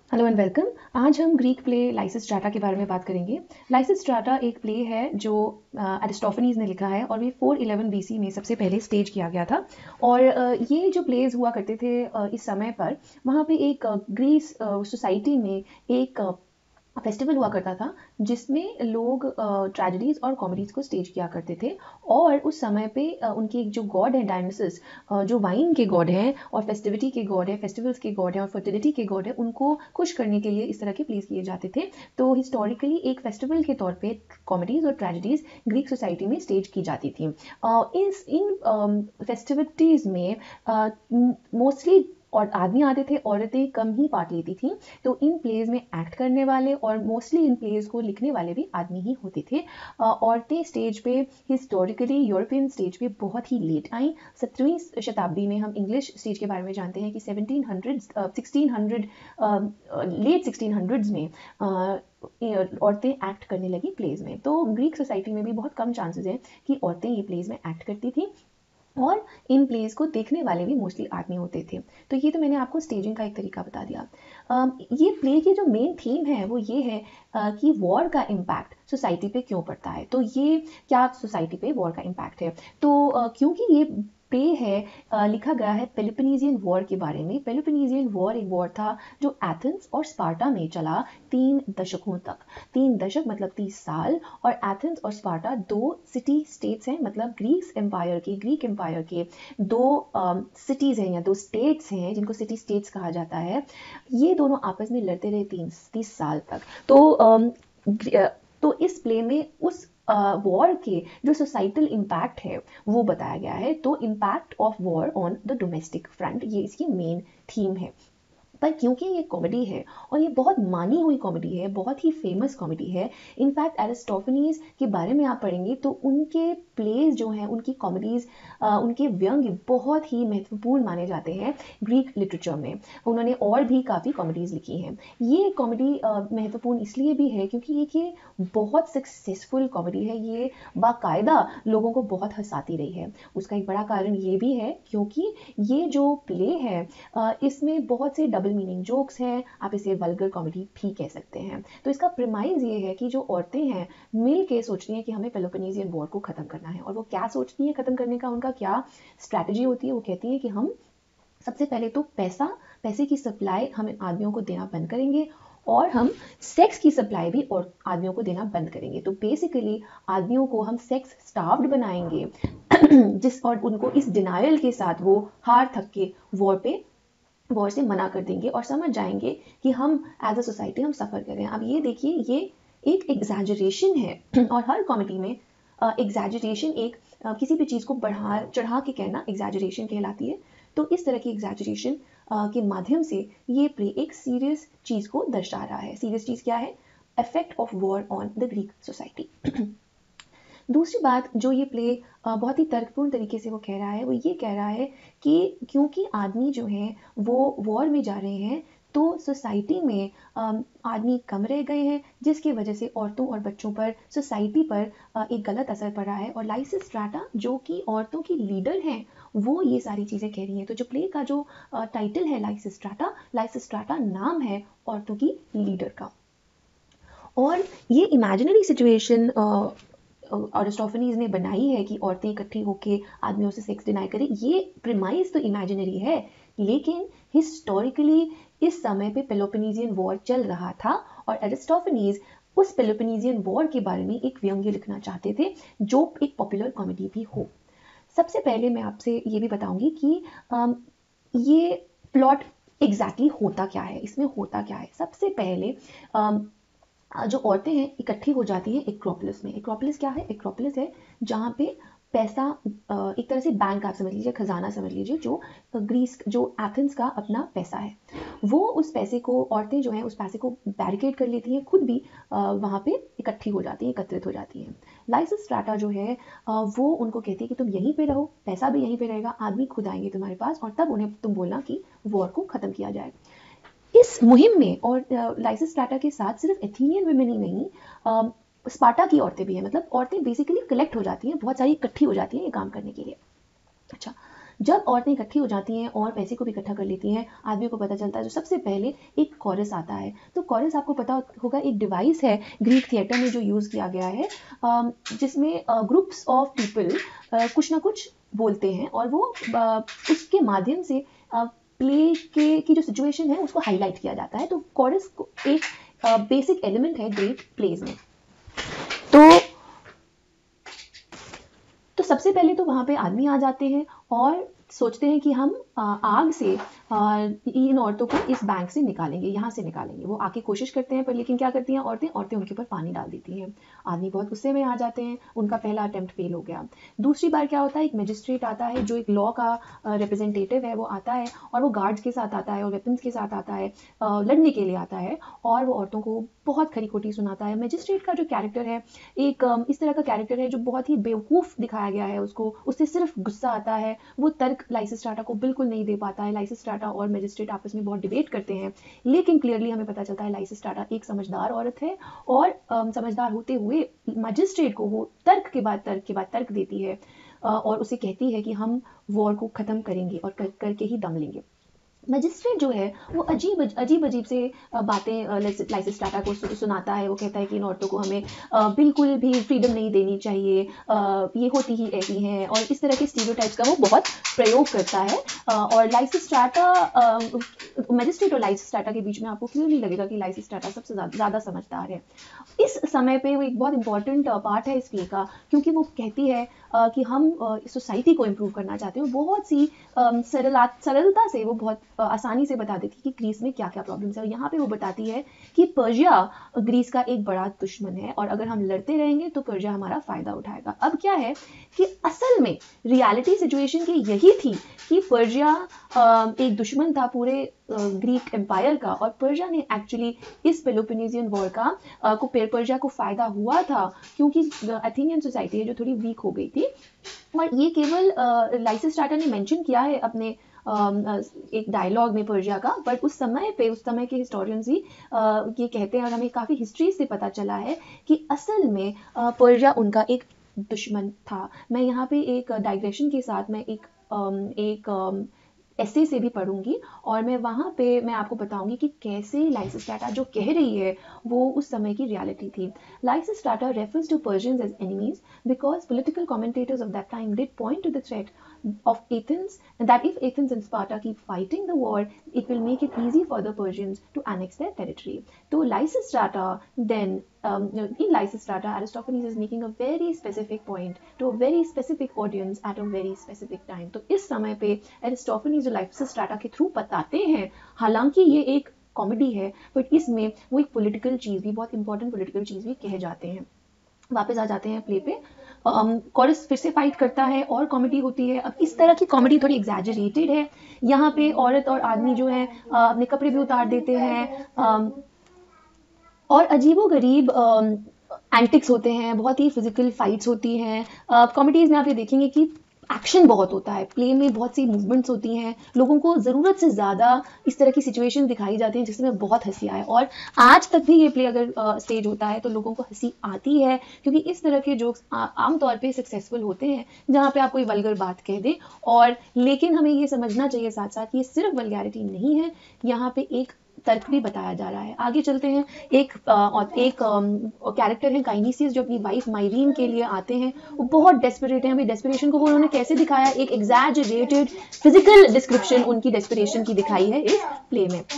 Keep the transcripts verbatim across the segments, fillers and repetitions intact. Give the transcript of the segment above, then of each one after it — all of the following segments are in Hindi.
Hello and welcome. आज हम ग्रीक प्ले लाइसिस्ट्राटा के बारे में बात करेंगे। लाइसिस्ट्राटा एक प्ले है जो एरिस्टोफेनीज ने लिखा है और ये फोर इलेवन बीसी में सबसे पहले स्टेज किया गया था। और ये जो प्लेज हुआ करते थे इस समय पर, वहाँ पे एक ग्रीस सोसाइटी में एक फेस्टिवल हुआ करता था जिसमें लोग ट्रेजेडीज और कॉमेडीज को स्टेज किया करते थे। और उस समय पे उनके जो गॉड हैं डायनासोस, जो वाइन के गॉड हैं और फेस्टिविटी के गॉड हैं, फेस्टिवल्स के गॉड हैं और फर्टिलिटी के गॉड हैं, उनको खुश करने के लिए इस तरह के प्लेस किए जाते थे। तो हिस्टोरिकली एक फेस्टिवल के तौर पे कॉमेडीज और ट्रेजेडीज ग्रीक सोसाइटी में स्टेज की जाती थी। इस इन फेस्टिविटीज में मोस्टली और आदमी आते थे, औरतें कम ही पार्ट लेती थी। तो इन प्लेज में एक्ट करने वाले और मोस्टली इन प्लेज को लिखने वाले भी आदमी ही होते थे। औरतें स्टेज पे हिस्टोरिकली यूरोपियन स्टेज पे बहुत ही लेट आई। सत्रहवीं शताब्दी में हम इंग्लिश स्टेज के बारे में जानते हैं कि seventeen hundred sixteen hundred late sixteen hundreds में औरतें एक्ट करने लगी प्लेज में। तो ग्रीक सोसाइटी में भी बहुत कम चांसेस हैं कि औरतें ये प्लेज में एक्ट करती थी और इन प्लेज को देखने वाले भी मोस्टली आदमी होते थे। तो ये तो मैंने आपको स्टेजिंग का एक तरीका बता दिया। ये प्ले की जो मेन थीम है वो ये है कि वॉर का इम्पैक्ट सोसाइटी पे क्यों पड़ता है। तो ये क्या सोसाइटी पे वॉर का इम्पैक्ट है, तो क्योंकि ये प्ले है लिखा गया है पेलोपोनेसियन वॉर के बारे में। पेलोपोनेसियन वॉर एक वॉर था जो एथेंस और स्पार्टा में चला तीन दशकों तक। तीन दशक मतलब तीस साल। और एथेंस और स्पार्टा दो सिटी स्टेट्स हैं, मतलब ग्रीक एम्पायर के ग्रीक एम्पायर के दो सिटीज हैं या दो स्टेट्स हैं जिनको सिटी स्टेट्स कहा जाता है। ये दोनों आपस में लड़ते रहे तीन तीस साल तक। तो um, तो इस प्ले में उस वॉर uh, के जो सोसाइटल इम्पैक्ट है वो बताया गया है। तो impact of war on the domestic front, ये इसकी मेन थीम है। पर क्योंकि ये कॉमेडी है और ये बहुत मानी हुई कॉमेडी है, बहुत ही फेमस कॉमेडी है। इनफैक्ट एरिस्टोफेनीज के बारे में आप पढ़ेंगे तो उनके प्लेज जो हैं, उनकी कॉमेडीज, उनके व्यंग्य बहुत ही महत्वपूर्ण माने जाते हैं ग्रीक लिटरेचर में। उन्होंने और भी काफ़ी कॉमेडीज लिखी हैं। ये कॉमेडी महत्वपूर्ण इसलिए भी है क्योंकि एक ये बहुत सक्सेसफुल कॉमेडी है। ये बाकायदा लोगों को बहुत हंसाती रही है। उसका एक बड़ा कारण ये भी है क्योंकि ये जो प्ले है इसमें बहुत से डबल मीनिंग जोक्स हैं। आप इसे वल्गर कॉमेडी भी कह सकते हैं। तो इसका प्रीमाइज ये है कि जो औरतें हैं मिल के सोचती हैं कि हमें पेलोपोनेसियन वॉर को खत्म करना है। और वो क्या सोचती हैं खत्म करने का, उनका क्या स्ट्रैटेजी होती है। वो कहती हैं कि हम सबसे पहले तो पैसा पैसे की सप्लाई हम आदमियों को देना बंद करेंगे और हम सेक्स की सप्लाई भी और आदमियों को देना बंद करेंगे। तो बेसिकली आदमियों को हम सेक्स स्टार्व्ड बनाएंगे जिस और उनको इस डिनायल के साथ वो हार थक के वॉर पे वॉर से मना कर देंगे और समझ जाएंगे कि हम एज अ सोसाइटी हम सफ़र कर रहे हैं। अब ये देखिए, ये एक एग्जैजरेशन है और हर कॉमेडी में एग्जैजरेशन एक uh, किसी भी चीज़ को बढ़ा चढ़ा के कहना एग्जैजरेशन कहलाती है। तो इस तरह की एग्जैजरेशन uh, के माध्यम से ये प्ले एक सीरियस चीज़ को दर्शा रहा है। सीरियस चीज़ क्या है? Effect of war on the Greek society. दूसरी बात जो ये प्ले बहुत ही तर्कपूर्ण तरीके से वो कह रहा है, वो ये कह रहा है कि क्योंकि आदमी जो हैं वो वॉर में जा रहे हैं तो सोसाइटी में आदमी कम रह गए हैं, जिसकी वजह से औरतों और बच्चों पर, सोसाइटी पर एक गलत असर पड़ा है। और लाइसिस्ट्राटा जो कि औरतों की लीडर हैं, वो ये सारी चीज़ें कह रही हैं। तो जो प्ले का जो टाइटल है लाइसिस्ट्राटा, लाइसिस्ट्राटा नाम है औरतों की लीडर का। और ये इमेजिनरी सिचुएशन एरिस्टोफेनीज ने बनाई है कि औरतें इकट्ठी होकर आदमियों से सेक्स डिनाई करें। ये प्रीमाइज तो इमेजिनरी है, लेकिन हिस्टोरिकली इस समय पे पेलोपोनेसियन वॉर चल रहा था और एरिस्टोफेनीज उस पेलोपोनेसियन वॉर के बारे में एक व्यंग्य लिखना चाहते थे जो एक पॉपुलर कॉमेडी भी हो। सबसे पहले मैं आपसे ये भी बताऊंगी कि आम, ये प्लॉट एग्जैक्टली exactly होता क्या है, इसमें होता क्या है। सबसे पहले आम, जो औरतें हैं इकट्ठी हो जाती हैं एक्रोपोलिस में। एक्रोपोलिस क्या है? एक्रोपोलिस है जहाँ पे पैसा, एक तरह से बैंक आप समझ लीजिए, खजाना समझ लीजिए, जो ग्रीस जो एथेंस का अपना पैसा है। वो उस पैसे को, औरतें जो हैं उस पैसे को बैरिकेड कर लेती हैं, खुद भी वहाँ पे इकट्ठी हो जाती हैं, एकत्रित हो जाती हैं। लाइसिस्ट्राटा जो है वो उनको कहती है कि तुम यहीं पे रहो, पैसा भी यहीं पे रहेगा, आदमी खुद आएंगे तुम्हारे पास और तब उन्हें तुम बोलना कि वॉर को खत्म किया जाए। इस मुहिम में और लाइसिस्ट्राटा के साथ सिर्फ एथेनियन वुमेन ही नहीं, स्पार्टा की औरतें भी हैं। मतलब औरतें बेसिकली कलेक्ट हो जाती हैं, बहुत सारी इकट्ठी हो जाती हैं ये काम करने के लिए। अच्छा, जब औरतें इकट्ठी हो जाती हैं और पैसे को भी इकट्ठा कर लेती हैं, आदमी को पता चलता है, तो सबसे पहले एक कॉरस आता है। तो कॉरस आपको पता होगा एक डिवाइस है ग्रीक थिएटर में जो यूज़ किया गया है, जिसमें ग्रुप्स ऑफ पीपल कुछ ना कुछ बोलते हैं और वो उसके माध्यम से प्ले के की जो सिचुएशन है उसको हाईलाइट किया जाता है। तो कॉरस एक बेसिक एलिमेंट है ग्रीक प्लेज में। तो तो सबसे पहले तो वहाँ पे आदमी आ जाते हैं और सोचते हैं कि हम आग से इन औरतों को इस बैंक से निकालेंगे, यहाँ से निकालेंगे। वो आके कोशिश करते हैं, पर लेकिन क्या करती हैं औरतें औरतें उनके ऊपर पानी डाल देती हैं। आदमी बहुत गुस्से में आ जाते हैं, उनका पहला अटेम्प्ट फेल हो गया। दूसरी बार क्या होता है, एक मजिस्ट्रेट आता है जो एक लॉ का रिप्रेजेंटेटिव है, वो आता है और वो गार्ड्स के साथ आता है और वेपन्स के साथ आता है, लड़ने के लिए आता है और वो औरतों को बहुत खरी खोटी सुनाता है। मजिस्ट्रेट का जो कैरेक्टर है एक इस तरह का कैरेक्टर है जो बहुत ही बेवकूफ़ दिखाया गया है। उसको उससे सिर्फ गुस्सा आता है, वो तर्क लाइसिस्ट्राटा को बिल्कुल नहीं दे पाता है। लाइसिस्ट्राटा और मजिस्ट्रेट आपस में बहुत डिबेट करते हैं, लेकिन क्लियरली हमें पता चलता है लाइसिस्ट्राटा एक समझदार औरत है और uh, समझदार होते हुए मजिस्ट्रेट को वो तर्क के बाद तर्क के बाद तर्क देती है uh, और उसे कहती है कि हम वॉर को ख़त्म करेंगे और कर, करके ही दम लेंगे। मजिस्ट्रेट जो है वो अजीब अजीब अजीब से बातें लाइसिस्ट्राटा को सुनाता है। वो कहता है कि इन औरतों को हमें बिल्कुल भी फ्रीडम नहीं देनी चाहिए, ये होती ही ऐसी हैं, और इस तरह के स्टीरियोटाइप्स का वो बहुत प्रयोग करता है। और लाइसिस्ट्राटा मजिस्ट्रेट और लाइसिस्ट्राटा के बीच में आपको क्यों नहीं लगेगा कि लाइसिस्ट्राटा सबसे ज़्यादा समझदार है। इस समय पे वो एक बहुत इंपॉर्टेंट पार्ट है इस प्ले का, क्योंकि वो कहती है कि हम सोसाइटी को इम्प्रूव करना चाहते हैं। बहुत सी सरला सरलता से वो बहुत आसानी से बता देती है कि ग्रीस में क्या क्या प्रॉब्लम्स है। और यहाँ पे वो बताती है कि पर्शिया ग्रीस का एक बड़ा दुश्मन है और अगर हम लड़ते रहेंगे तो पर्शिया हमारा फायदा उठाएगा। अब क्या है कि असल में रियलिटी सिचुएशन की यही थी कि पर्शिया एक दुश्मन था पूरे ग्रीक एम्पायर का, और पर्शिया ने एक्चुअली इस पेलोपोनेसियन वॉर का को पर्शिया को फायदा हुआ था क्योंकि एथेनियन सोसाइटी है जो थोड़ी वीक हो गई थी। और ये केवल लाइसिस्ट्राटा ने मेंशन किया है अपने एक डायलॉग में पर्शिया का, बट उस समय पे उस समय के हिस्टोरियंस भी ये कहते हैं और हमें काफ़ी हिस्ट्री से पता चला है कि असल में पर्शिया उनका एक दुश्मन था। मैं यहाँ पे एक डाइग्रेशन के साथ मैं एक एक ऐसे से भी पढ़ूंगी और मैं वहाँ पे मैं आपको बताऊंगी कि कैसे लाइसिस्ट्राटा जो कह रही है वो उस समय की रियलिटी थी। Lysistrata refers to Persians as enemies because political commentators of that time did point to the threat of Athens, and that if Athens and Sparta keep fighting the war, it will make it easy for the Persians to annex their territory. So Lysistrata then, um, in Lysistrata, Aristophanes is making a very specific point to a very specific audience at a very specific time. तो इस समय पे Aristophanes जो Lysistrata के थ्रू बताते हैं, हालांकि ये एक कॉमेडी है, बट इसमें वो एक पॉलिटिकल चीज़ भी, बहुत इंपॉर्टेंट पॉलिटिकल चीज़ भी कहे जाते हैं। वापस आ जाते हैं प्ले पे। कॉरस um, फिर से फाइट करता है और कॉमेडी होती है। अब इस तरह की कॉमेडी थोड़ी एग्जैजरेटेड है। यहाँ पे औरत और आदमी जो है अपने कपड़े भी उतार देते हैं um, और अजीबोगरीब एंटिक्स होते हैं, बहुत ही फिजिकल फाइट्स होती हैं। कॉमेडीज में आप ये देखेंगे कि एक्शन बहुत होता है, प्ले में बहुत सी मूवमेंट्स होती हैं, लोगों को ज़रूरत से ज़्यादा इस तरह की सिचुएशन दिखाई जाती हैं जिसमें बहुत हंसी आए। और आज तक भी ये प्ले अगर स्टेज होता है तो लोगों को हंसी आती है, क्योंकि इस तरह के जोक्स आमतौर पे सक्सेसफुल होते हैं जहाँ पे आप कोई वल्गर बात कह दें। और लेकिन हमें ये समझना चाहिए साथ साथ कि ये सिर्फ वल्गैरिटी नहीं है, यहाँ पे एक तर्क भी बताया जा रहा है। आगे चलते हैं। एक और एक कैरेक्टर है काइनिसियस जो अपनी वाइफ माइरीन के लिए आते हैं। वो बहुत डेस्परेट हैं। अभी डेस्परेशन को वो उन्होंने कैसे दिखाया, एक एग्जैजरेटेड फिजिकल डिस्क्रिप्शन उनकी डेस्परेशन की दिखाई है इस प्ले में।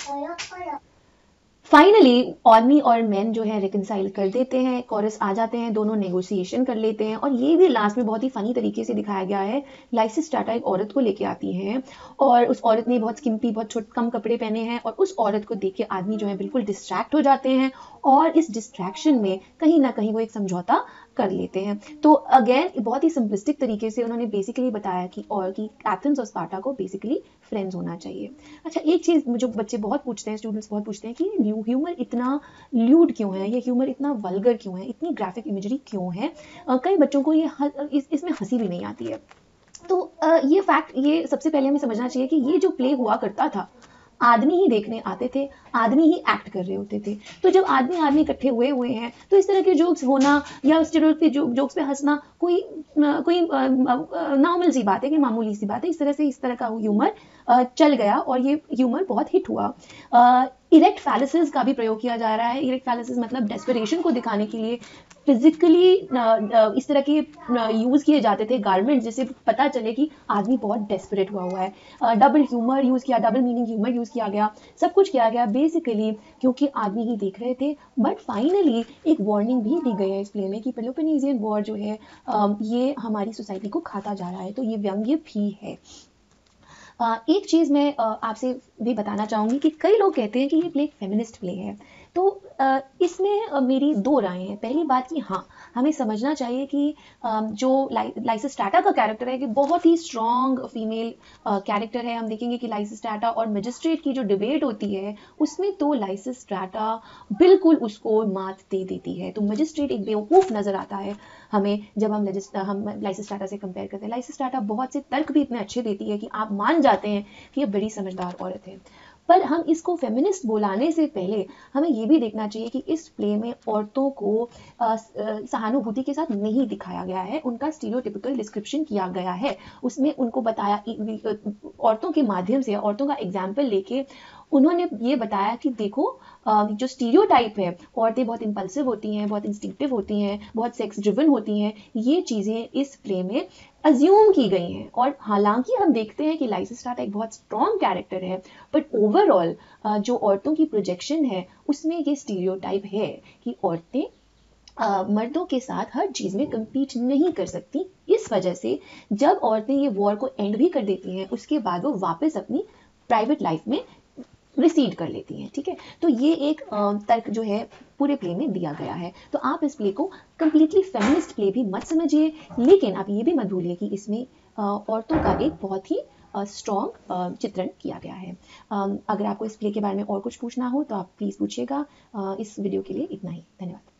फाइनली आदमी और मैन जो है रिकनसाइल कर देते हैं, कॉरस आ जाते हैं, दोनों नेगोशिएशन कर लेते हैं। और ये भी लास्ट में बहुत ही फनी तरीके से दिखाया गया है। लाइसिस्ट्राटा एक औरत को लेके आती है और उस औरत ने बहुत स्किम्पी, बहुत छोटे कम कपड़े पहने हैं, और उस औरत को देख के आदमी जो है बिल्कुल डिस्ट्रैक्ट हो जाते हैं और इस डिस्ट्रैक्शन में कहीं ना कहीं वो एक समझौता कर लेते हैं। तो अगेन बहुत ही सिंपलिस्टिक तरीके से उन्होंने बेसिकली बताया कि और कि एथेंस और स्पार्टा को बेसिकली फ्रेंड्स होना चाहिए। अच्छा, एक चीज़ जो बच्चे बहुत पूछते हैं, स्टूडेंट्स बहुत पूछते हैं कि ह्यूमर इतना ल्यूड क्यों है, ये ह्यूमर इतना वल्गर क्यों है, इतनी ग्राफिक इमेजरी क्यों है। uh, कई बच्चों को ये इस, इसमें हंसी भी नहीं आती है। तो uh, ये फैक्ट ये सबसे पहले हमें समझना चाहिए कि ये जो प्ले हुआ करता था आदमी ही देखने आते थे, आदमी ही एक्ट कर रहे होते थे। तो जब आदमी आदमी इकट्ठे हुए हुए हैं तो इस तरह के जोक्स होना या स्टेरियोटाइप जो, जोक्स पे हंसना कोई कोई नॉर्मल सी बात है, कि मामूली सी बात है। इस तरह से इस तरह का ह्यूमर चल गया और ये ह्यूमर बहुत हिट हुआ। इरेक्ट फैलिसेस का भी प्रयोग किया जा रहा है। इरेक्ट फैलिसेस मतलब डेस्परेशन को दिखाने के लिए फिजिकली इस तरह के यूज किए जाते थे गारमेंट्स, जिससे पता चले कि आदमी बहुत डेस्परेट हुआ हुआ है। डबल ह्यूमर यूज किया, डबल मीनिंग ह्यूमर यूज किया गया, सब कुछ किया गया बेसिकली क्योंकि आदमी ही देख रहे थे। बट फाइनली एक वार्निंग भी दी गई है इस प्ले में कि पेलोपोनेसियन वॉर जो है ये हमारी सोसाइटी को खाता जा रहा है, तो ये व्यंग्य भी है। एक चीज़ मैं आपसे भी बताना चाहूँगी कि कई लोग कहते हैं कि ये प्ले एक फेमिनिस्ट प्ले है। तो इसमें मेरी दो राय हैं। पहली बात कि हाँ, हमें समझना चाहिए कि जो लाइसिस्ट्राटा का कैरेक्टर है कि बहुत ही स्ट्रॉन्ग फीमेल कैरेक्टर है। हम देखेंगे कि लाइसिस्ट्राटा और मजिस्ट्रेट की जो डिबेट होती है उसमें तो लाइसिस्ट्राटा बिल्कुल उसको मात दे देती है। तो मजिस्ट्रेट एक बेवकूफ़ नज़र आता है हमें जब हम हम लाइसिस्ट्राटा से कंपेयर करते हैं। लाइसिस्ट्राटा बहुत से तर्क भी इतने अच्छे देती है कि आप मान जाते हैं कि ये बड़ी समझदार औरत है। पर हम इसको फेमिनिस्ट बुलाने से पहले हमें ये भी देखना चाहिए कि इस प्ले में औरतों को सहानुभूति के साथ नहीं दिखाया गया है, उनका स्टीरियोटिपिकल डिस्क्रिप्शन किया गया है। उसमें उनको बताया, औरतों के माध्यम से, औरतों का एग्जाम्पल लेके उन्होंने ये बताया कि देखो जो स्टीरियोटाइप है, औरतें बहुत इंपल्सिव होती हैं, बहुत इंस्टिंक्टिव होती हैं, बहुत सेक्स ड्रिवन होती हैं, ये चीज़ें इस प्ले में अज्यूम की गई हैं। और हालांकि हम देखते हैं कि लाइसिस्ट्राटा एक बहुत स्ट्रॉन्ग कैरेक्टर है, बट ओवरऑल जो औरतों की प्रोजेक्शन है उसमें ये स्टीरियोटाइप है कि औरतें Uh, मर्दों के साथ हर चीज़ में कम्पीट नहीं कर सकती। इस वजह से जब औरतें ये वॉर को एंड भी कर देती हैं उसके बाद वो वापस अपनी प्राइवेट लाइफ में रिसीड कर लेती हैं। ठीक है, तो ये एक तर्क जो है पूरे प्ले में दिया गया है। तो आप इस प्ले को कम्प्लीटली फेमिनिस्ट प्ले भी मत समझिए, लेकिन आप ये भी मत भूलिए कि इसमें औरतों का एक बहुत ही स्ट्रॉन्ग चित्रण किया गया है। अगर आपको इस प्ले के बारे में और कुछ पूछना हो तो आप प्लीज़ पूछिएगा। इस वीडियो के लिए इतना ही, धन्यवाद।